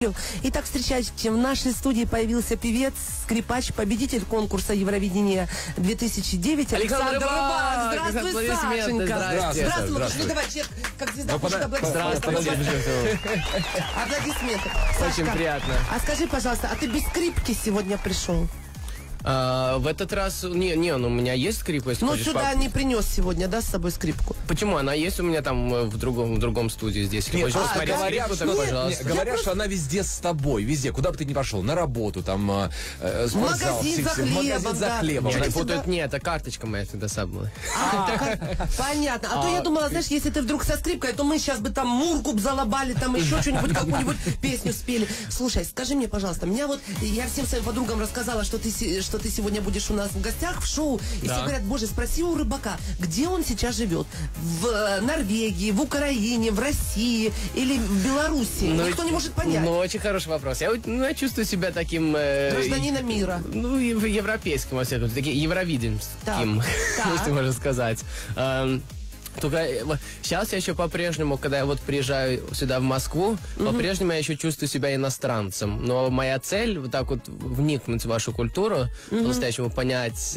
Итак, встречайте, в нашей студии появился певец, скрипач, победитель конкурса Евровидения 2009 Александр Рыбак. Здравствуй, Сашенька. Здравствуй. Ну давай, как звезда, здравствуйте. Аплодисменты. Очень приятно. А скажи, пожалуйста, а ты без скрипки сегодня пришел? В этот раз... Не, у меня есть скрипка, если хочешь. Сюда не принес сегодня, да, с собой скрипку? Почему? Она есть у меня там в другом студии здесь. Если хочешь посмотреть скрипку, так пожалуйста. Говорят, что она везде с тобой, везде. Куда бы ты ни пошел, на работу, там, спортзал, магазин за хлебом. Они путают, нет, это карточка моя всегда с собой. Понятно. А то я думала, знаешь, если ты вдруг со скрипкой, то мы сейчас бы там мурку залобали, там еще что-нибудь, какую-нибудь песню спели. Слушай, скажи мне, пожалуйста, я всем своим подругам рассказала, что ты сегодня будешь у нас в гостях в шоу, и все говорят, боже, спроси у Рыбака, где он сейчас живет? В Норвегии, в Украине, в России или в Беларуси? Никто не может понять. Ну, очень хороший вопрос. Я чувствую себя таким... гражданином мира. Ну, европейским, во всяком случае, евровиденским, если можно сказать. Только сейчас я еще по-прежнему, когда я вот приезжаю сюда в Москву, по-прежнему я еще чувствую себя иностранцем. Но моя цель вот так вот вникнуть в вашу культуру, по-настоящему понять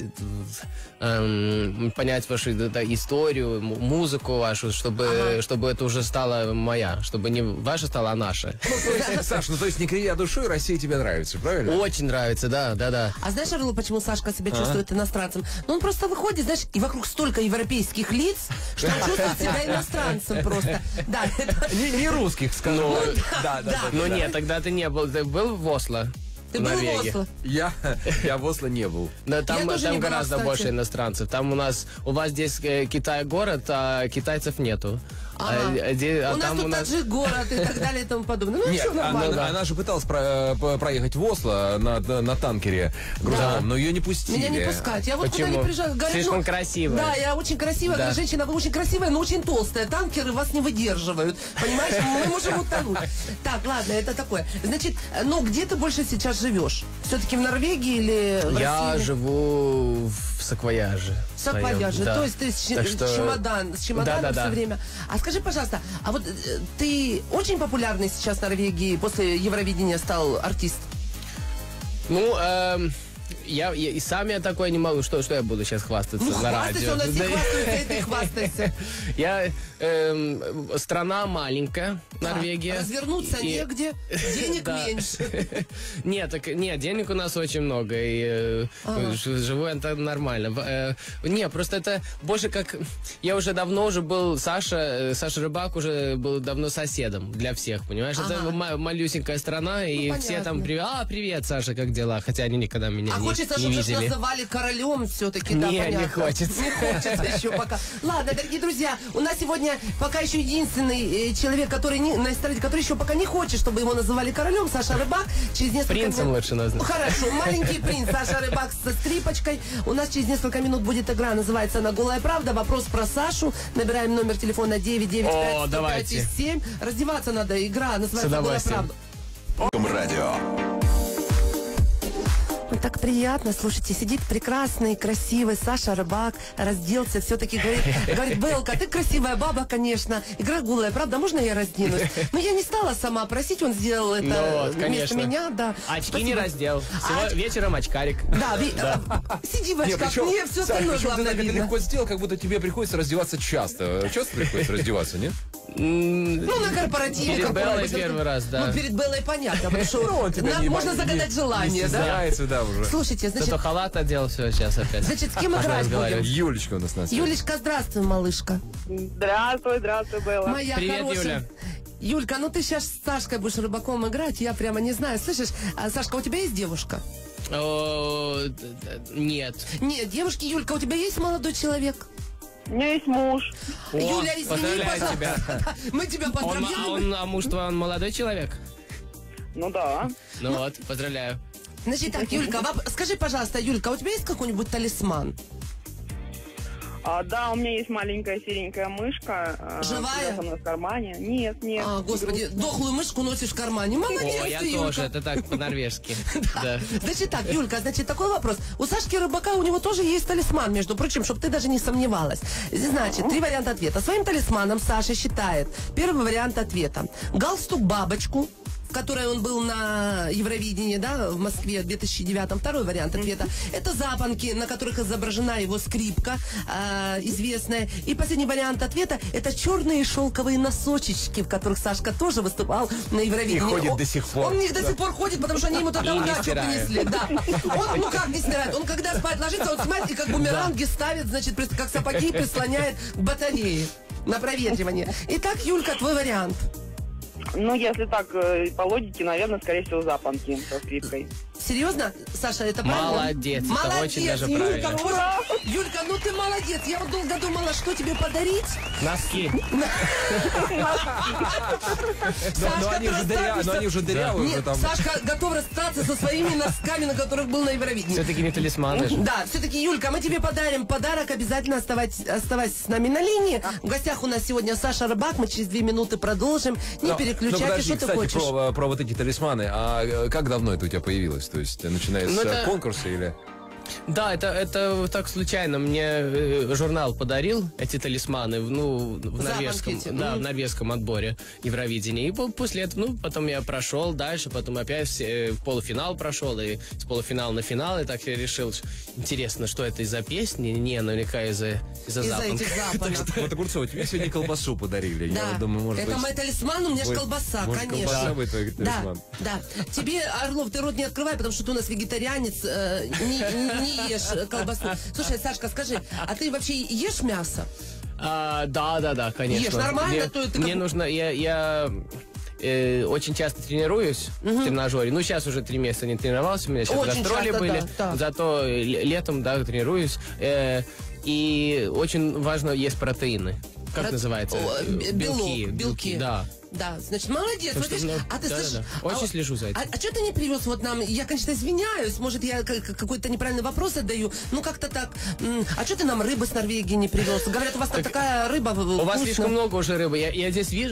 вашу историю, музыку вашу, чтобы это уже стало моя, чтобы не ваша стала, а наша. Саш, ну то есть не кривя душой, Россия тебе нравится, правильно? Очень нравится, да. А знаешь, Орло, почему Сашка себя чувствует иностранцем? Ну он просто выходит, знаешь, и вокруг столько европейских лиц, что он чувствует себя иностранцем просто. Да, не русских, скажу. Ну нет, тогда ты не был. Ты был в Осло? Ты был в Осло? Я в Осло не был. Да, там гораздо больше иностранцев. Там у вас здесь Китай город, а китайцев нету. У нас тут таджик город и так далее и тому подобное. Ну, нет, она же пыталась проехать в Осло на танкере грузовом, но ее не пустили. Меня не пускать. Я вот Почему? куда не приезжаю, говорят, слишком красивая. Да, я очень красивая, говорю, женщина, вы очень красивая, но очень толстая. Танкеры вас не выдерживают. Понимаешь, мы можем утонуть. Так, ладно, это такое. Значит, ну где ты больше сейчас живешь? Все-таки в Норвегии или в России? Я живу в Саквояже. В Саквояже, то есть ты с чемоданом все время. А скажи, пожалуйста, а вот ты очень популярный сейчас в Норвегии после Евровидения стал артист? Ну, я и сам я такой не могу. Что я буду сейчас хвастаться на радио? Ну, хвастайся, у нас все хвастаются, и ты хвастайся. Страна маленькая, Норвегия. Развернуться негде, денег меньше. Нет, денег у нас очень много, и живу это нормально. Не, просто это больше как... Я уже давно уже был, Саша Рыбак уже был давно соседом для всех, понимаешь? Это малюсенькая страна, и все там, привет, Саша, как дела? Хотя они никогда меня не видели. Хочется, чтобы же называли королем все-таки, да, понятно. Не хочется. Не хочется еще пока. Ладно, дорогие друзья, у нас сегодня пока еще единственный человек, который на эстраде, который еще пока не хочет, чтобы его называли королем, Саша Рыбак. Через несколько принцем лучше назвать. Хорошо, маленький принц Саша Рыбак со скрипочкой. У нас через несколько минут будет игра, называется она «Голая правда». Вопрос про Сашу. Набираем номер телефона 995-105-7. Раздеваться надо. Игра называется «Голая правда». Радио. Так приятно, слушайте, сидит прекрасный, красивый Саша Рыбак, разделся, все-таки говорит, Белка, ты красивая баба, конечно, игра голая, правда, можно я разденусь? Но я не стала сама просить, он сделал это вместо меня, да. Очки не раздел, вечером очкарик. Да, сиди в очках, мне все остальное главное видно. Ты легко сделал, как будто тебе приходится раздеваться часто. Часто приходится раздеваться, нет? Ну, на корпоративе. Перед Беллой первый раз, да. Ну, перед Беллой понятно, потому что можно загадать желание, да? Уже. Слушайте, значит... Кто-то халат одел, все, сейчас опять. Значит, с кем играть будем? Юлечка у нас на связи. Юлечка, здравствуй, малышка. Здравствуй, Белла. Моя Привет, хорошая. Юля. Юлька, ну ты сейчас с Сашкой будешь Рыбаком играть, я прямо не знаю. Слышишь, Сашка, у тебя есть девушка? Нет. Нет, девушки, Юлька, у тебя есть молодой человек? У меня есть муж. Юля, извини, поздравляю пожалуйста. тебя. Мы тебя поздравляем. А муж твой, он молодой человек? Ну да. Ну вот, поздравляю. Значит так, Юлька, скажи, пожалуйста, Юлька, у тебя есть какой-нибудь талисман? Да, у меня есть маленькая серенькая мышка. Живая? Она в кармане. Нет. Господи, дохлую мышку носишь в кармане. Молодец, я ты, Юлька. тоже, это так по-норвежски. Да. Значит так, Юлька, такой вопрос. У Сашки Рыбака у него тоже есть талисман, между прочим, чтобы ты даже не сомневалась. Значит, 3 варианта ответа. Своим талисманом Саша считает первый вариант ответа. Галстук-бабочку, в которой он был на Евровидении, да, в Москве в 2009-м. Второй вариант ответа. Это запонки, на которых изображена его скрипка известная. И последний вариант ответа – это черные шелковые носочечки, в которых Сашка тоже выступал на Евровидении. И ходит до сих пор. Он в них до сих пор ходит, потому что они ему тогда удачу принесли. Да. Он, ну как не стирает? Он когда спать ложится, он снимает и как бумеранги ставит, значит, как сапоги прислоняет к батарее на проветривание. Итак, Юлька, твой вариант. Ну, если так по логике, наверное, скорее всего, запонки со скрипкой. Серьезно, Саша, это правильно? Молодец, это очень даже Юлька, правильно. ура! Юлька, ну ты молодец. Я вот долго думала, что тебе подарить. Носки. Но они уже дырявые. Нет, Сашка готов расстаться со своими носками, на которых был на Евровидении. Все-таки не талисманы же. Да, все-таки, Юлька, мы тебе подарим подарок. Обязательно оставайся с нами на линии. В гостях у нас сегодня Саша Рыбак. Мы через 2 минуты продолжим. Не переключайтесь, подожди, что ты кстати, хочешь. про вот эти талисманы. А как давно это у тебя появилось? То есть, начиная с конкурса или... Да, это так случайно. Мне журнал подарил эти талисманы, ну, в норвежском, да, в норвежском отборе Евровидения. И после этого, ну, потом я прошел дальше, потом опять в полуфинал прошел, и с полуфинала на финал, и так я решил, интересно, что это из-за песни? Не, наверняка из-за запонка. Этих запонок. Вот, Огурцова, тебе сегодня колбасу подарили. Да, Я думаю, может это быть... мой талисман, у меня же колбаса, может, конечно. колбаса будет твой талисман. Да. Тебе, Орлов, ты рот не открывай, потому что ты у нас вегетарианец, не ешь колбасу. Слушай, Сашка, скажи, а ты вообще ешь мясо? Да, конечно. Ешь нормально? Мне нужно, я очень часто тренируюсь в тренажере. Ну, сейчас уже 3 месяца не тренировался, у меня сейчас Очень гастроли часто, были. да. Зато летом, да, тренируюсь. И очень важно есть протеины. Как называется? Белки. Да. Да, значит, молодец. Вот, видишь, а ты слышишь, очень слежу за этим. А что ты не привез вот нам? Я, конечно, извиняюсь, может, я какой-то неправильный вопрос отдаю. Ну, как-то так. А что ты нам рыбы с Норвегии не привез? Говорят, у вас там такая рыба вкусная. У вас слишком много уже рыбы. Я здесь вижу,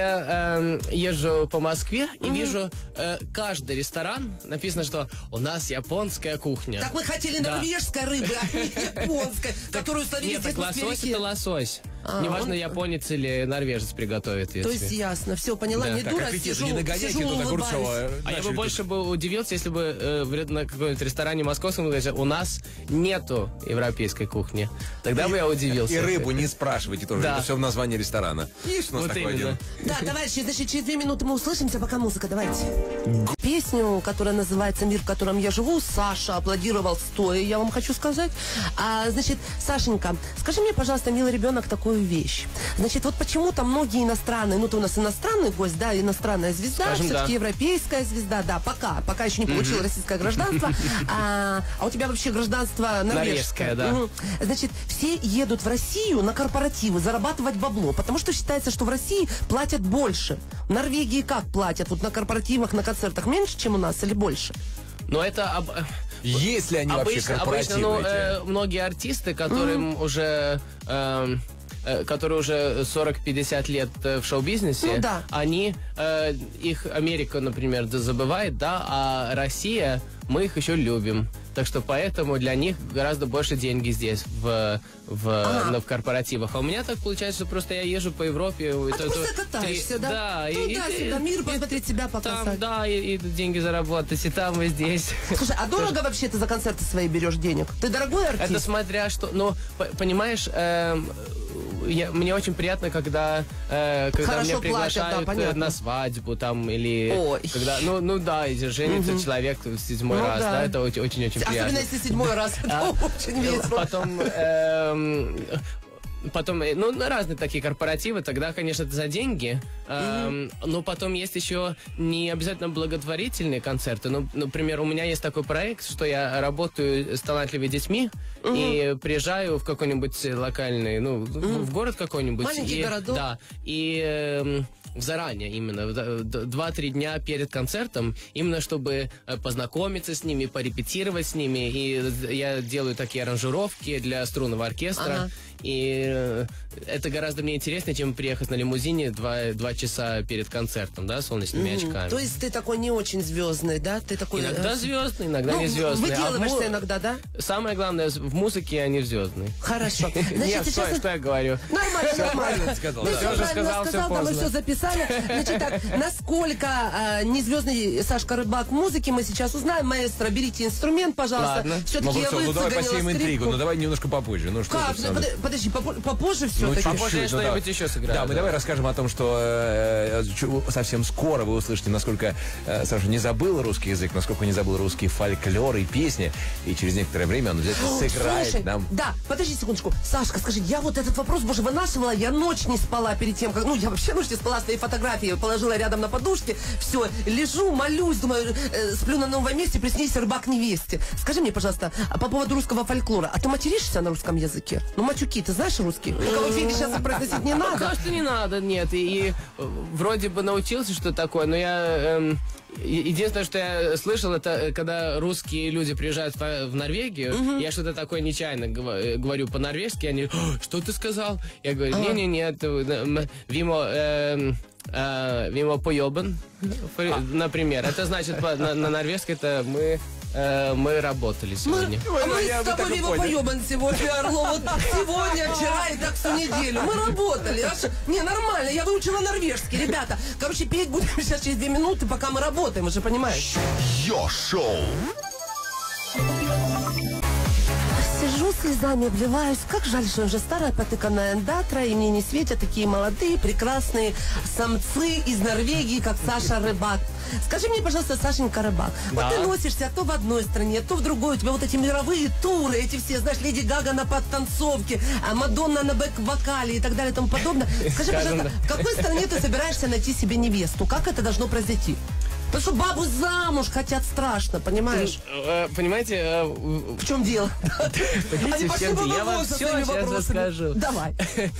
я езжу по Москве и вижу каждый ресторан, написано, что у нас японская кухня. Так мы хотели норвежской рыбы, а не японской, которую словили Нет, так здесь на лосось Севере. это лосось. Неважно, японец или норвежец приготовит ее То тебе. есть ясно, все, поняла, не дура, сижу, улыбаюсь. А я бы больше бы удивился, если бы на каком-нибудь ресторане московском сказали, у нас нету европейской кухни. Тогда бы я удивился. И рыбу не спрашивайте тоже, Да. это все в названии ресторана. Есть у нас Вот такой именно. один. Да, товарищи, значит, через 2 минуты мы услышимся, пока музыка, давайте. Песню, которая называется «Мир, в котором я живу», Саша аплодировал стоя, я вам хочу сказать. Значит, Сашенька, скажи мне, пожалуйста, милый ребенок, такую вещь. Значит, вот почему-то многие иностранные, ну, ты у нас иностранный гость, да, иностранная звезда, Скажем, все-таки да. европейская звезда, да, пока еще не получила российское гражданство. А у тебя вообще гражданство норвежское. Норвежское, да. Значит, все едут в Россию на корпоративы зарабатывать бабло, потому что считается, что в России платят больше. В Норвегии как платят? Вот на корпоративах, на концертах меньше, чем у нас или больше? Но это Есть ли они вообще обычно, корпоративные? эти? многие артисты, которым уже... которые уже 40-50 лет в шоу-бизнесе, Ну да. они, их Америка, например, забывает, да, а Россия, мы их еще любим. Так что поэтому для них гораздо больше деньги здесь в корпоративах. А у меня так получается, что просто я езжу по Европе. А ты просто катаешься, да? Да. Туда-сюда, мир посмотреть, себя показать. Там, да, и деньги заработать, и там, и здесь. Слушай, а дорого вообще ты за концерты свои берешь денег? Ты дорогой артист? Это смотря что... Ну, понимаешь, мне очень приятно, когда меня приглашают платят, на свадьбу там, или... Ой. Когда, ну да, и женится человек в 7-й раз, да. да, это очень-очень приятно. Особенно если 7-й раз. Это очень весело. Потом, ну, разные такие корпоративы, тогда, конечно, это за деньги. Но потом есть еще не обязательно благотворительные концерты. Ну, например, у меня есть такой проект, что я работаю с талантливыми детьми и приезжаю в какой-нибудь локальный, ну, в город какой-нибудь. Маленький городок. Да, и заранее именно, 2-3 дня перед концертом, именно чтобы познакомиться с ними, порепетировать с ними. И я делаю такие аранжировки для струнного оркестра. И это гораздо мне интереснее, чем приехать на лимузине 2 часа перед концертом, да, солнечными очками. То есть ты такой не очень звездный, да? Ты такой... Иногда звездный, иногда не звездный. Выделываешься иногда, да? Самое главное, в музыке я не звездный. Хорошо. Нет, что я говорю? Нормально. Сказал, Ты да. все уже правильно сказал, всё сказал, да, мы поздно. все записали. написали. Значит так, насколько не звездный Сашка Рыбак музыки, мы сейчас узнаем. Маэстро, берите инструмент, пожалуйста. Ладно. Все-таки я Ну давай посеем выцеганила интригу, скрипку. ну давай немножко попозже. Ну, что Как? тут надо? Подожди, попозже все-таки? Попозже я ну, что-нибудь да. еще сыграю. Да, мы давай расскажем о том, что совсем скоро вы услышите, насколько Саша не забыл русский язык, насколько не забыл русский фольклор и песни, и через некоторое время он обязательно сыграет Слушай, нам. да, подожди секундочку. Сашка, скажи, я вот этот вопрос, боже, вынашивала, я ночь не спала перед тем, как... Ну, я вообще ночь не спала, свои фотографии положила рядом на подушке, все, лежу, молюсь, думаю, сплю на новом месте, приснись Рыбак невесте. Скажи мне, пожалуйста, по поводу русского фольклора, а ты материшься на русском языке? Ну, матюки, ты знаешь русский? Никого в эфире сейчас произносить не надо. Кажется, не надо, нет. И вроде бы научился, что такое, но я... Единственное, что я слышал, это когда русские люди приезжают в Норвегию, я что-то такое нечаянно говорю по-норвежски, они, что ты сказал? Я говорю, не-не-не, вимо поебан, например. Это значит, на норвежском это мы работали сегодня. А мы с тобой мимо поебан сегодня, Орлов. Вот сегодня, вчера и так всю неделю. Мы работали. Не, нормально, я выучила норвежский, ребята. Короче, петь будем сейчас через 2 минуты, пока мы работаем, вы же понимаешь. Йо-шоу. Сижу, слезами обливаюсь. Как жаль, что я уже старая потыканная эндатра, и мне не светят такие молодые, прекрасные самцы из Норвегии, как Саша Рыбак. Скажи мне, пожалуйста, Сашенька Рыбак, вот ты носишься то в одной стране, то в другой, у тебя вот эти мировые туры, эти все, знаешь, Леди Гага на подтанцовке, а Мадонна на бэк-вокале и так далее и тому подобное. Скажи, пожалуйста, в какой стране ты собираешься найти себе невесту? Как это должно произойти? Потому что бабу замуж хотят страшно, понимаешь? Понимаете, В чем дело? Они пошли бы я вам со все своими сейчас вопросами. расскажу. Давай.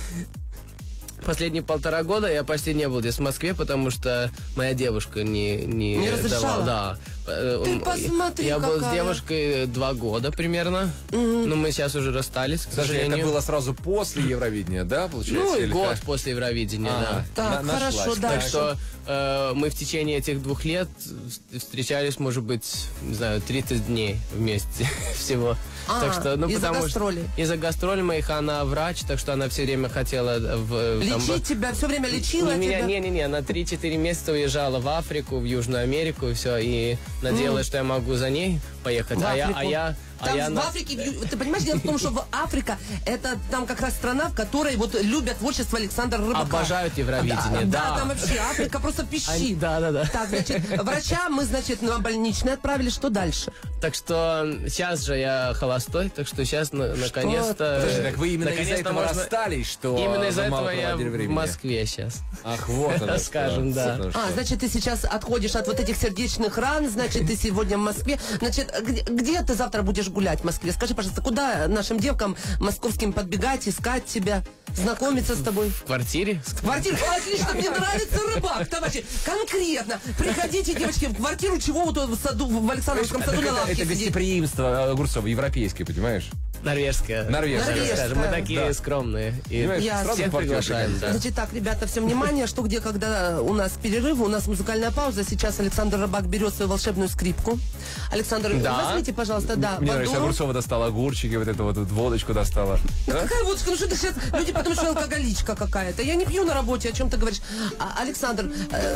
Последние 1,5 года я почти не был здесь в Москве, потому что моя девушка не разрешала? давала. Да. Ты посмотри, Я был с какая. девушкой 2 года примерно, но мы сейчас уже расстались, к Подожди, это сожалению. было сразу после Евровидения, да, получается? Ну, и или год как? после Евровидения, да. Так, нашлась. хорошо, Так дальше. Так что мы в течение этих 2 лет встречались, может быть, не знаю, 30 дней вместе всего. Так что, из-за потому что гастролей. из-за гастролей моих, она врач, так что она все время хотела Лечить тебя, все время лечила тебя? Не, она 3-4 месяца уезжала в Африку, в Южную Америку, и все, и надеялась, что я могу за ней поехать. В Африку. Там в на- Африке, ты понимаешь, дело в том, что Африка, это там как раз страна, в которой вот любят творчество Александра Рыбака. Обожают Евровидение, Да, да. там вообще Африка просто пищит. Да. Так, значит, врача мы, значит, на больничный отправили, что дальше? Так что сейчас же я холостой, так что сейчас наконец-то... Подожди, так вы именно из-за наконец-то этого можно- расстались, что Именно из-за вы мало этого я проводили в времени? Москве сейчас. Ах, вот оно Скажем, что. да. Вот оно что. Значит, ты сейчас отходишь от вот этих сердечных ран, значит, ты сегодня в Москве. Значит, где ты завтра будешь гулять в Москве? Скажи, пожалуйста, куда нашим девкам московским подбегать, искать тебя, знакомиться с тобой? В квартире? Квартира, отлично, мне нравится Рыбак, товарищи. Конкретно. Приходите, девочки, в квартиру чего вот в саду, в Александровском саду на лавке Это сидеть. гостеприимство Огурцова, европейское, понимаешь? Норвежская. Норвежская. Скажем, мы Да. такие скромные. И Понимаешь, Я сразу всех в квартиру приглашаем, приходите. да. Значит так, ребята, все внимание, что где, когда у нас перерыв, у нас музыкальная пауза. Сейчас Александр Рыбак берет свою волшебную скрипку. Александр, Да. возьмите, пожалуйста, да, Мне нравится, воду. Огурцова достала огурчики, вот эту вот водочку достала. Ну какая водочка? Ну что ты сейчас, люди подумают, что я алкоголичка какая-то. Я не пью на работе, о чем ты говоришь. Александр,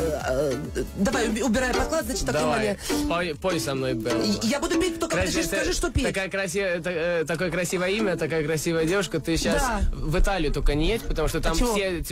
давай, убирай поклад, значит, так, Давай, внимание. пой со мной, Белла. Я буду петь, только подожди, скажи, что петь. Такое красивое имя, такая красивая девушка. Ты сейчас Да. в Италию только не едь, потому что там Почему? все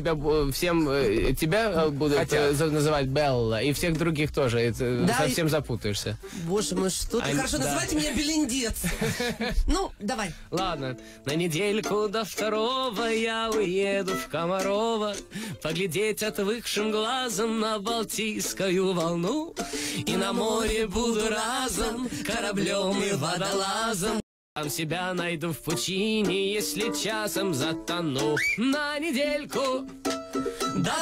тебя будут Хотят. называть Белла, и всех других тоже. И ты Да, совсем запутаешься. Боже мой, что ты хорошо, да. называйте меня Белиндец. Ну, давай. Ладно, на недельку до 2 я уеду в Комарово, поглядеть отвыкшим глазом на Балтийскую волну. И на море буду разом кораблем и водолазом. Там себя найду в пучине, если часом затону. На недельку до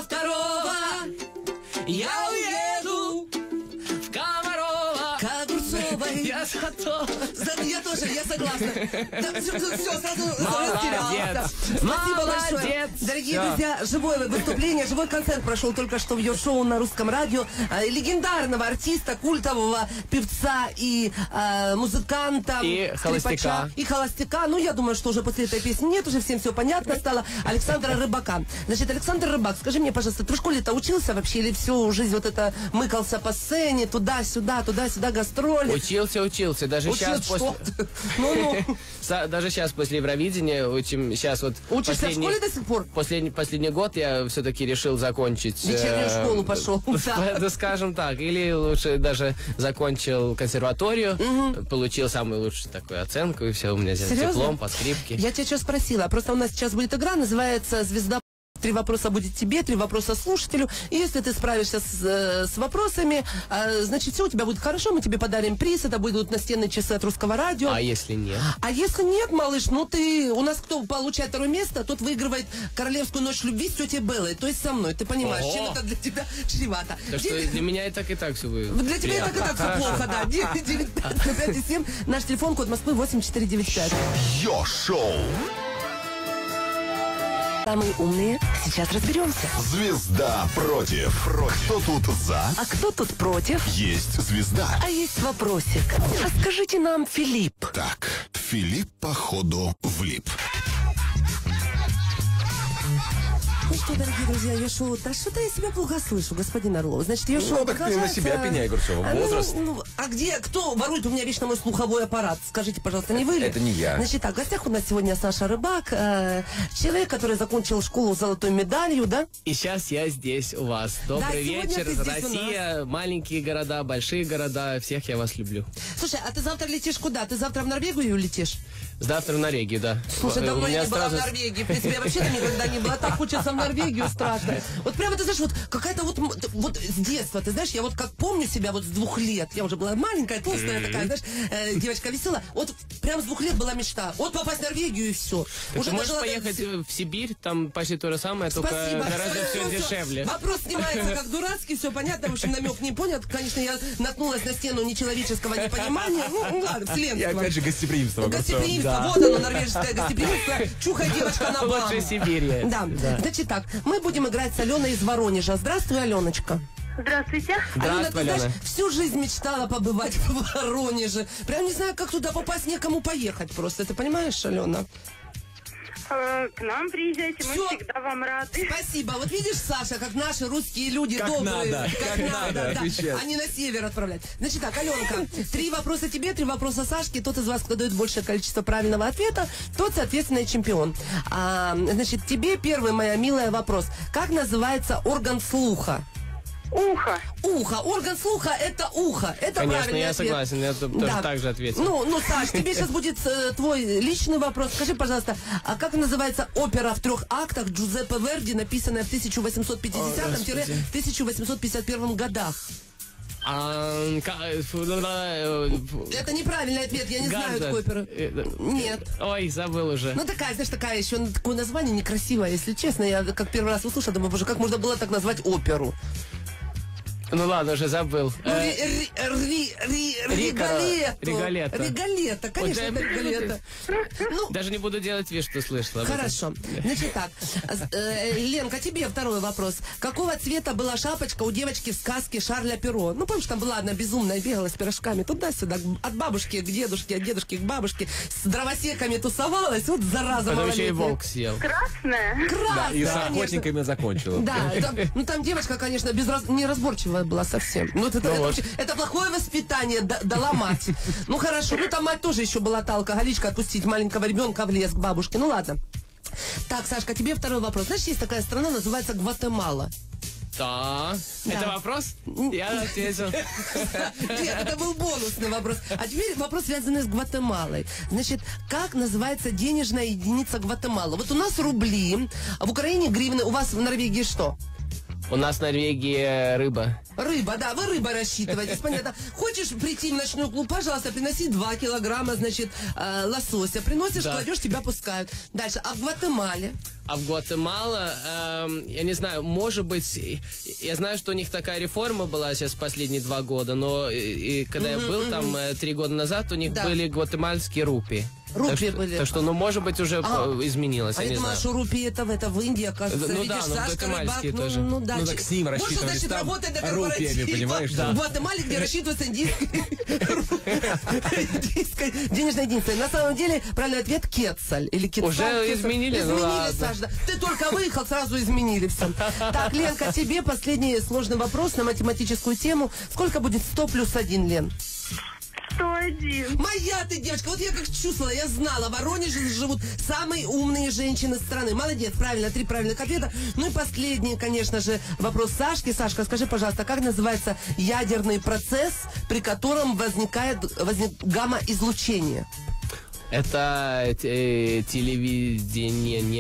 2 я уеду в Комарово. К Огурцовой Я за то. Я тоже, я согласна. Все, сразу растерялся. Спасибо Молодец. большое. Дорогие друзья, живое выступление, живой концерт прошел только что в Йо-шоу на Русском радио. Легендарного артиста, культового певца и музыканта. И холостяка. И холостяка. Ну, я думаю, что уже после этой песни нет, уже всем все понятно стало. Александра Рыбака. Значит, Александр Рыбак, скажи мне, пожалуйста, ты в школе-то учился вообще или всю жизнь вот это мыкался по сцене, туда-сюда, гастроли? Учился. Даже сейчас после... Даже сейчас после Евровидения учим. Сейчас вот... Учишься в школе до сих пор? Последний год я все-таки решил закончить... Вечернюю школу пошел. Да, скажем так. Или лучше даже закончил консерваторию, получил самую лучшую такую оценку, и все, у меня здесь диплом по скрипке. Я тебя что спросила? Просто у нас сейчас будет игра, называется «Звезда». 3 вопроса будет тебе, 3 вопроса слушателю. И если ты справишься с вопросами, значит, все у тебя будет хорошо. Мы тебе подарим приз. Это будут настенные часы от Русского радио. А если нет? А если нет, малыш, ну ты... У нас кто получает 2 место, тот выигрывает королевскую ночь любви с тетей Беллой. То есть со мной. Ты понимаешь, чем это для тебя чревато. Так что для меня и так все будет. Для тебя и так все плохо, да. 995-7. Наш телефон, код Москвы 8495. Йо-шоу. Самые умные, сейчас разберемся. Звезда против. Кто тут за? А кто тут против? Есть звезда. А есть вопросик. А скажите нам, Филипп. Так, Филипп, походу, влип. Ну что, дорогие друзья, Йо-шоу, да что-то я себя плохо слышу, господин Орлов. Значит, Йо-шоу так ты на себя пеняй, Огурцова, возраст. А где, кто ворует у меня вечно мой слуховой аппарат? Скажите, пожалуйста, не вы ли? Это не я. Значит, так, в гостях у нас сегодня Саша Рыбак, человек, который закончил школу с золотой медалью, да? И сейчас я здесь у вас. Добрый вечер, Россия, маленькие города, большие города, всех я вас люблю. Слушай, а ты завтра летишь куда? Ты завтра в Норвегию летишь? Завтра в Норвегию, да. Слушай, давно я не была в Норвегии. В принципе, я вообще-то никогда не была. Так хочется в Норвегию страшно. Вот прямо, ты знаешь, вот какая-то вот с детства, ты знаешь, я вот как помню себя вот с 2 лет. Я уже была маленькая, толстая такая, знаешь, девочка веселая. Вот прямо с 2 лет была мечта. Вот попасть в Норвегию и все. Так уже ты можешь поехать в Сибирь, там почти то же самое, только гораздо все дешевле. Вопрос снимается как дурацкий, все понятно. В общем, намек не понят. Конечно, я наткнулась на стену нечеловеческого непонимания. Ну, ладно, вселенского. И опять же гостеприимство. Гостеприимство. Вот оно, норвежское гостеприимство. Чухай, девочка, на бам. Лучше Сибири. Да. Значит так, мы будем играть с Аленой из Воронежа. Здравствуй, Аленочка. Здравствуйте. Алена, ты знаешь, всю жизнь мечтала побывать в Воронеже. Прям не знаю, как туда попасть, некому поехать просто. Ты понимаешь, Алена? К нам приезжайте, мы Всё. всегда вам рады. Спасибо. Вот видишь, Саша, как наши русские люди Как добрые. надо, как надо, да. отвечать. Они на север отправляют. Значит так, Аленка, 3 вопроса тебе, 3 вопроса Сашке. Тот из вас, кто дает большее количество правильного ответа, тот, соответственно, и чемпион. Значит, тебе первый, моя милая, вопрос. Как называется орган слуха? Ухо. Ухо. Орган слуха – это ухо. Это Конечно, правильный я ответ. согласен, я тоже так же ответил. Ну, Саш, тебе сейчас будет твой личный вопрос. Скажи, пожалуйста, а как называется опера в 3 актах Джузеппе Верди, написанная в 1850-1851 годах? Это неправильный ответ, я не знаю такой оперы. Нет. Ой, забыл уже. Ну, такая, знаешь, еще такое название некрасивое, если честно. Я как первый раз услышала, думаю, боже, как можно было так назвать оперу? Ну ладно, уже забыл. Регалетто, конечно, это Регалетто. Даже не буду делать вид, что слышала. Хорошо. Значит так, Ленка, тебе второй вопрос. Какого цвета была шапочка у девочки в сказке Шарля Перро? Ну, помнишь, там была одна безумная, бегала с пирожками туда-сюда, от бабушки к дедушке, от дедушки к бабушке, с дровосеками тусовалась, вот зараза малолетняя. Потом еще и волк съел. Красная? Да, и с охотниками закончила. Да, там девочка, конечно, неразборчивая была совсем. Ну, это плохое воспитание дала мать. Ну, хорошо. Ну, там мать тоже еще была та алкоголичка, отпустить маленького ребенка в лес к бабушке. Ну, ладно. Так, Сашка, тебе второй вопрос. Знаешь, есть такая страна, называется Гватемала. Да. Это вопрос? Я ответил. Нет, это был бонусный вопрос. А теперь вопрос, связанный с Гватемалой. Значит, как называется денежная единица Гватемала? Вот у нас рубли, а в Украине гривны, у вас в Норвегии что? У нас в Норвегии рыба. Рыба, да, вы рыбой рассчитываетесь, понятно. Хочешь прийти в ночной клуб, пожалуйста, приноси 2 килограмма, значит, лосося. Приносишь, Да. кладешь, тебя пускают. Дальше, а в Гватемале? А в Гватемала, я не знаю, может быть, я знаю, что у них такая реформа была сейчас последние 2 года, но и когда я был там 3 года назад, у них Да. были гватемальские рупии. Рупии так что, были. Так что, ну, может быть, уже изменилось, А я я не думала, знаю. что рупии это в Индии, оказывается. Ну видишь, да, но Сашка, гватемальские рыбак, тоже. ну да. Ну так с ним Больше, рассчитывались значит, там работает на рупиями, корпоративе. понимаешь? В Гватемале, где рассчитывается индийская денежная единица. На самом деле, правильный ответ Кетцаль. Или Кетцаль. Уже Кетцаль. изменили? Ну Изменили, ладно. Саш, да. Ты только выехал, сразу изменили все. Так, Ленка, тебе последний сложный вопрос на математическую тему. Сколько будет 100 плюс 1, Лен? 101. Моя ты девочка, вот я как чувствовала, я знала, в Воронеже живут самые умные женщины страны. Молодец, правильно, 3 правильных ответа. Ну и последний, конечно же, вопрос Сашки. Сашка, скажи, пожалуйста, как называется ядерный процесс, при котором возникает гамма-излучение? Это телевидение.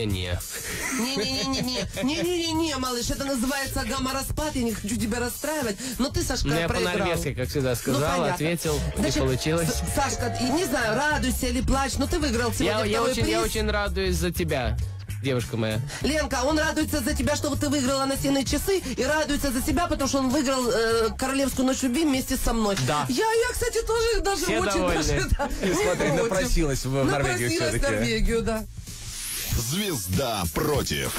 Не-не-не, малыш, это называется гамма-распад, я не хочу тебя расстраивать, но ты, Сашка, Ну, я проиграл. по-норвежски, как всегда, сказал, понятно. ответил, Значит, не получилось. Сашка, и не знаю, радуйся или плачь, но ты выиграл сегодня Я второй приз. очень радуюсь за тебя, девушка моя. Ленка, он радуется за тебя, что ты выиграла настенные часы, и радуется за себя, потому что он выиграл Королевскую ночь любви вместе со мной. Да. Я, кстати, тоже даже Все очень довольны. даже, да, не Смотри, против. напросилась в Норвегию Напросилась в все-таки. Норвегию, да. Звезда против.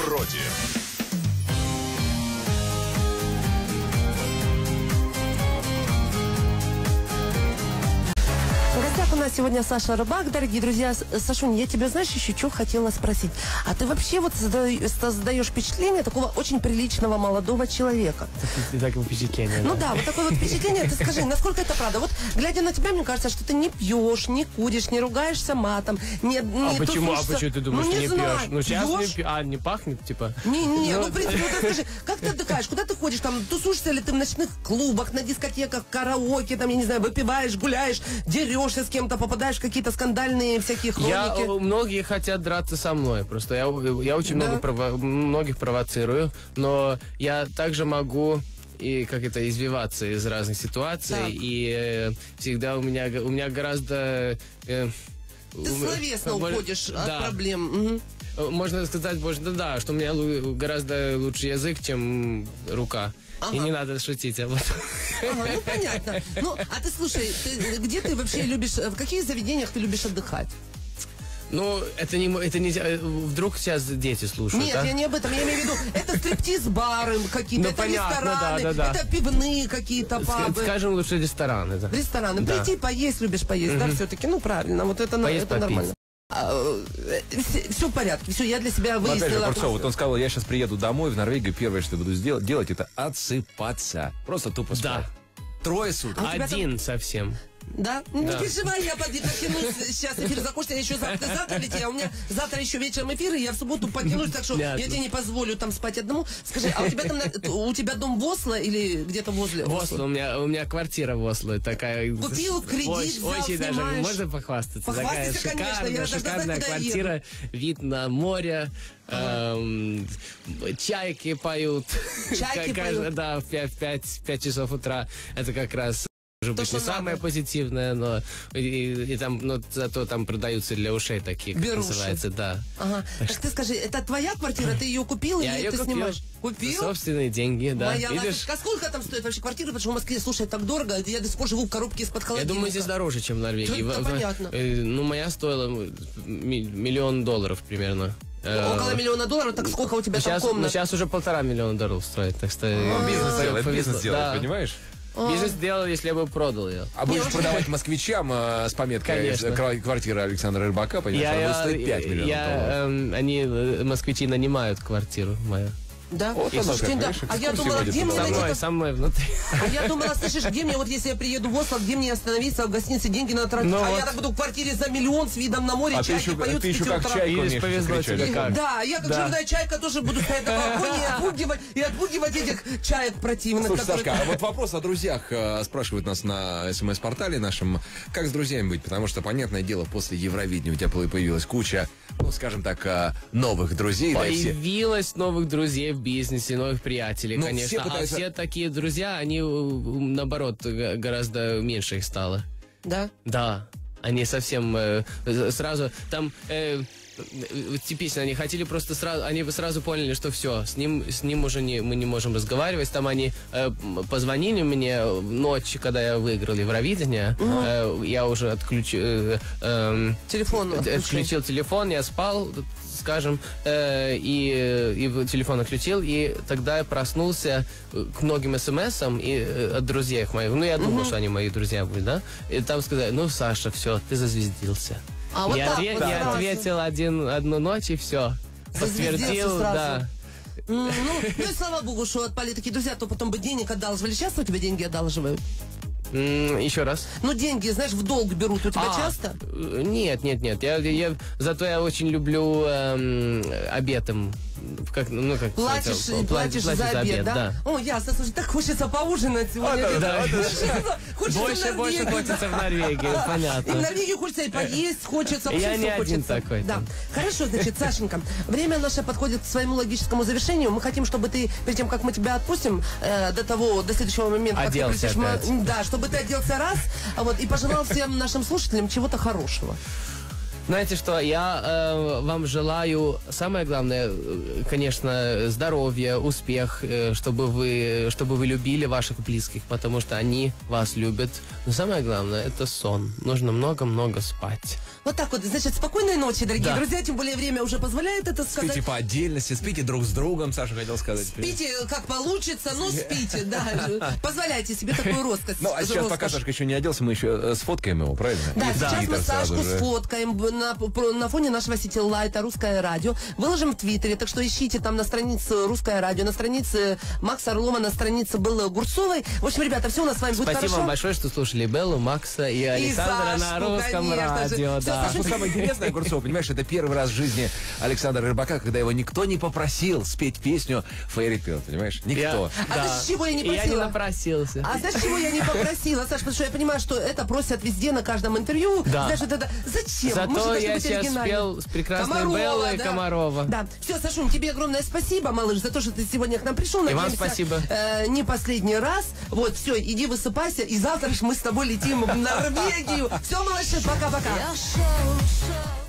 В гостях у нас сегодня Саша Рыбак, дорогие друзья. Сашунь, я тебя, знаешь, еще что хотела спросить. А ты вообще вот создаешь впечатление такого очень приличного молодого человека? Такое впечатление. Ну да, вот такое вот впечатление. Ты скажи, насколько это правда? Вот, глядя на тебя, мне кажется, что ты не пьешь, не куришь, не ругаешься матом. Не Почему? А тусуешься. почему ты думаешь, Ну, что не знаю. пьешь? Ну сейчас Пьешь? не пью. Не пахнет, типа. Не, ну, в принципе, вот скажи, как ты отдыхаешь? Куда ты ходишь? Там тусуешься ли ты в ночных клубах, на дискотеках, караоке, там, я не знаю, выпиваешь, гуляешь, дерешься с кем-то, попадаешь в какие-то скандальные всякие хроники? Многие хотят драться со мной. Просто я очень Да? многих провоцирую, но я также могу и как это извиваться из разных ситуаций. Так. И всегда у меня гораздо... Ты словесно уходишь от проблем. Мгм. Можно сказать, да, что у меня гораздо лучше язык, чем рука. И не надо шутить об этом. Ага, ну понятно. Ну, а ты слушай, где ты вообще любишь, в каких заведениях ты любишь отдыхать? Ну, это не... Вдруг сейчас дети слушают, Нет, да? я не об этом, я имею в виду, это стриптиз-бары какие-то, Ну, это понятно, рестораны, да. это пивные какие-то пабы. Скажем лучше рестораны, да. Рестораны. Да. Прийти, поесть, любишь поесть, да, все-таки, ну правильно, вот это, Поесть, это попить. нормально. Все в порядке, все, я для себя Но опять же, выяснила. Курцов, вот он сказал, я сейчас приеду домой в Норвегию, первое, что буду делать, это отсыпаться. Просто тупо спать. Да. 3 суток. А у тебя Один совсем. Да? Да. Не переживай, я подтянусь. Сейчас эфир закончится, я еще завтра лететь, а у меня завтра еще вечером эфир, и я в субботу подтянусь, так что я Ясно. тебе не позволю там спать одному. Скажи, а у тебя там у тебя дом в Осло или где-то возле В Осло, у меня квартира в Осло такая. Купил, кредит взял, очень даже, снимаешь. можно похвастаться? Похвастайся, Такая конечно, я даже шикарная знаю, куда квартира, вид на море, чайки поют. Чайки поют? Да, в 5 часов утра. Это как раз... Может То, быть, не что самое надо. позитивное, но и там, но зато там продаются для ушей такие, как Беруши. называется, да. Ага. Так ты скажи, это твоя квартира, ты ее купил Я или ее ты купил. снимаешь? Купил? Собственные деньги, да. Моя Видишь? ласточка. А сколько там стоит вообще квартира? Потому что в Москве, слушай, так дорого. Я до сих пор живу в коробке из-под Я холодильника. думаю, здесь дороже, чем в Норвегии. Да, понятно. Ну, моя стоила $1 миллион примерно. Около $1 миллиона, так сколько у тебя там Сейчас, комнат? сейчас уже $1,5 миллиона стоит, так что... Бизнес делает, повезло. бизнес делает, Да. понимаешь? Бизнес делал, если я бы продал ее. А будешь продавать москвичам с пометкой Конечно. квартира Александра Рыбака, понимаешь, она будет стоить $5 миллионов. Они, москвичи, нанимают квартиру мою. Да? Вот оно Слушайте, как, да. видишь, А я экскурсии думала, водят где мне туда. найти... Со мной внутри. А я думала, слышишь, где мне, вот если я приеду в Осло, где мне остановиться в гостинице, деньги на тратить? Ну А вот. я так буду в квартире за $1 миллион с видом на море, А ты чайки еще, поют ты с еще 5 как утра. чайка Видишь, умеешь повезло кричать. тебе как. Да, я как Да. жирная чайка тоже буду стоять на балконе и отпугивать этих чаек противных. Слушай, которые- Сашка, а вот вопрос о друзьях спрашивают нас на СМС-портале нашем. Как с друзьями быть? Потому что, понятное дело, после Евровидения у тебя появилась куча, ну, скажем так, новых друзей. Да, и все. Появилось новых друзей в бизнесе, новых приятелей, Ну, конечно. все пытаются- А все такие друзья, они, наоборот, гораздо меньше их стало. Да? Да, они совсем сразу там типично, они хотели просто сразу, они бы сразу поняли, что все, с ним уже мы не можем разговаривать. Там они позвонили мне ночью, когда я выиграл Евровидение, я уже отключил телефон, я спал, скажем, и телефон отключил, и тогда я проснулся к многим смс-ам от друзей моих. Ну, я думал, что они мои друзья будут, да? И там сказали, ну, Саша, все, ты зазвездился. А вот Я так вот сразу. ответил одну ночь, и все. Зазвездился Подтвердил, сразу. да. Ну, и слава богу, что отпали такие друзья, то потом бы денег одалживали. Сейчас у тебя деньги одалживают? Еще раз. Ну, деньги, знаешь, в долг берут у тебя часто? Нет. Зато я очень люблю обедом. Платишь за обед, да? О, ясно, слушай, так хочется поужинать сегодня. Хочется Больше хочется в Норвегии, И в понятно. Норвегии хочется и поесть, хочется. Я вообще не всё один хочется. такой Да. там. Хорошо, значит, Сашенька, время наше подходит к своему логическому завершению. Мы хотим, чтобы ты, перед тем, как мы тебя отпустим, до следующего момента, как ты Оделся придешь, опять. да, чтобы ты оделся раз, и пожелал всем нашим слушателям чего-то хорошего. Знаете что, я вам желаю, самое главное, конечно, здоровья, успех, чтобы вы любили ваших близких, потому что они вас любят. Но самое главное, это сон. Нужно много-много спать. Вот так вот, значит, спокойной ночи, дорогие Да. друзья, тем более время уже позволяет это сказать. Спите по отдельности, спите друг с другом, Саша хотел сказать. Спите как получится, но спите, да. Позволяйте себе такую роскошь. Ну, а сейчас, пока Сашка еще не оделся, мы еще сфоткаем его, правильно? Да, И в сейчас мы Твиттер сразу Сашку же. сфоткаем на фоне нашего сетилайта «Русское радио». Выложим в Твиттере, так что ищите там на странице «Русское радио», на странице Макса Орлова, на странице Беллы Гурцовой. В общем, ребята, все у нас с вами будет Спасибо хорошо. вам большое, что слушали Беллу, Макса и Александра на Сашку, Русском конечно же. радио. Всё, Да. Саша, Что самое интересное, Огурцов, понимаешь, это первый раз в жизни Александра Рыбака, когда его никто не попросил спеть песню «Fairy Tale», понимаешь? Никто. А знаешь, чего я не И я не просила? напросился. А знаешь, чего я не попросила, Саш? Потому что я понимаю, что это просят везде, на каждом интервью. Да. Знаешь, вот это зачем? Мы же Зато должны я быть сейчас оригинальными. спел с прекрасной Беллой да. Комарова. Да. Все, Сашунь, тебе огромное спасибо, малыш, за то, что ты сегодня к нам пришел. И вам Надеемся, спасибо. Не последний раз. Вот, все, иди высыпайся. И завтра ж мы с тобой летим в Норвегию. Все, малыши, пока-пока. Я шел